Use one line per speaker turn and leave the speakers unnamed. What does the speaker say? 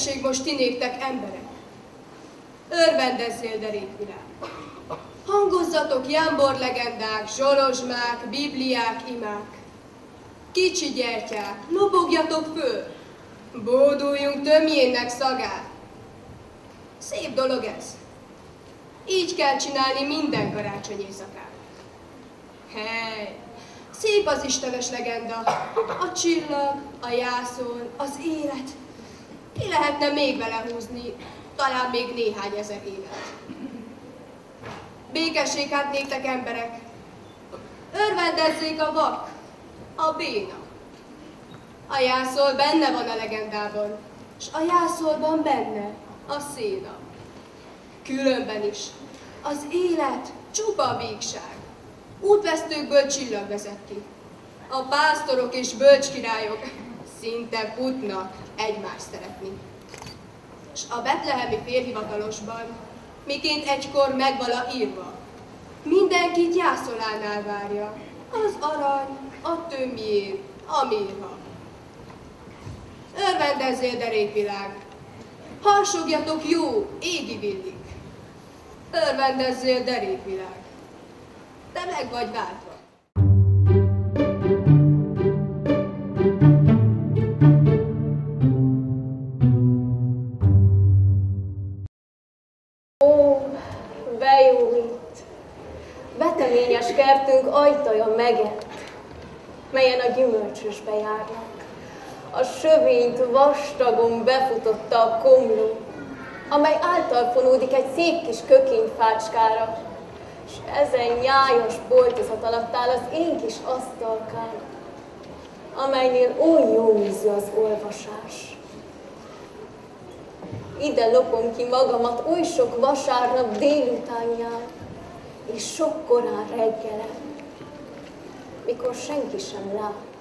békesség most ti néktek, emberek. Örvendezzél, derékvilág. Hangozzatok jámbor legendák, zsolozsmák, bibliák, imák. Kicsi gyertyák, lobogjatok föl, bóduljunk tömjénnek szagát. Szép dolog ez. Így kell csinálni minden karácsony éjszakát. Hely, szép az istenes legenda, a csillag, a jászol, az élet. Ki lehetne még vele húzni, talán még néhány ezer évet. Békesség hát néktek, emberek. Örvendezzék a vak, a béna. A jászol benne van a legendában, s a jászolban benne a széna. Különben is az élet csupa végság. Útvesztőkből csillag vezet ki. A pásztorok és bölcskirályok szinte futnak egymást szeretni. S a betlehemi félhivatalosban, miként egykor megvala írva, mindenkit jászolánál várja az arany, a tömjén, a mirha. Örvendezzél, derékvilág! Harsogjatok jó, égi villik! Örvendezzél, derékvilág! Te meg vagy váltva!
Ó, bejújt! Veteményes kertünk ajtaja megett, melyen a gyümölcsösbe járnak. A sövényt vastagon befutotta a komló, amely által fonódik egy szép kis kökényfácskára, és ezen nyájas boltozat alatt áll az én kis asztalkám, amelynél oly jó ízű az olvasás. Ide lopom ki magamat oly sok vasárnap délutánján, és sok korán reggelen, mikor senki sem lát.